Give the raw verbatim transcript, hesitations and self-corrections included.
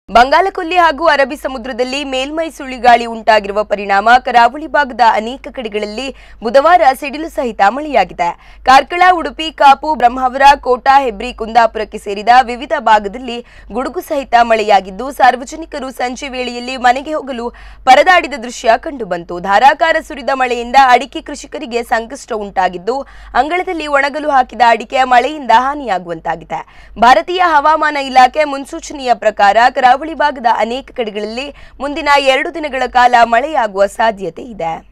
ಬಂಗಾಳಕೊಲ್ಲಿ ಹಾಗೂ ಅರಬ್ಬಿ ಸಮುದ್ರದಲ್ಲಿ ಮೇಲ್ಮೈ ಸುಳಿಗಾಳಿ ಉಂಟಾಗಿರುವ ಪರಿಣಾಮ ಕರಾವಳಿ ಭಾಗದ ಅನೇಕ ಕಡೆಗಳಲ್ಲಿ ಬುಧವಾರ ಸಿಡಿಲು ಸಹಿತ ಮಳೆಯಾಗಿದೆ. ಕಾರ್ಕಳ, ಉಡುಪಿ, ಕಾಪು, ಬ್ರಹ್ಮಾವರ, ಕೋಟಾ, ಹೆಬ್ರಿ, ಕುಂದಾಪುರಕ್ಕೆ ಸೇರಿದ ವಿವಿಧ ಭಾಗದಲ್ಲಿ ಗುಡುಗು ಸಹಿತ ಮಳೆಯಾಗಿದ್ದು, ಸಾರ್ವಜನಿಕರು ಸಂಜೆ ವೇಳೆಯಲ್ಲಿ ಮನೆಗೆ ಹೋಗಲು ಪರದಾಡಿದ ದೃಶ್ಯ ಕಂಡುಬಂತು. ಧಾರಾಕಾರ ಸುರಿದ ಮಳೆಯಿಂದ ಅಡಿಕೆ ಕೃಷಿಕರಿಗೆ ಸಂಕಷ್ಟ ಉಂಟಾಗಿದ್ದು, ಅಂಗಳದಲ್ಲಿ ಒಣಗಲು ಹಾಕಿದ ಅಡಿಕೆ ಮಳೆಯಿಂದ ಹಾನಿಯಾಗುವಂತಾಗಿದೆ. ಭಾರತೀಯ ಹವಾಮಾನ ಇಲಾಖೆ ಮುನ್ಸೂಚನೆಯ ಪ್ರಕಾರ ಕರಾವಳಿ ಭಾಗದ ಅನೇಕ ಕಡೆಗಳಲ್ಲಿ ಮುಂದಿನ ಎರಡು ದಿನಗಳ ಕಾಲ ಮಳೆಯಾಗುವ ಸಾಧ್ಯತೆ ಇದೆ.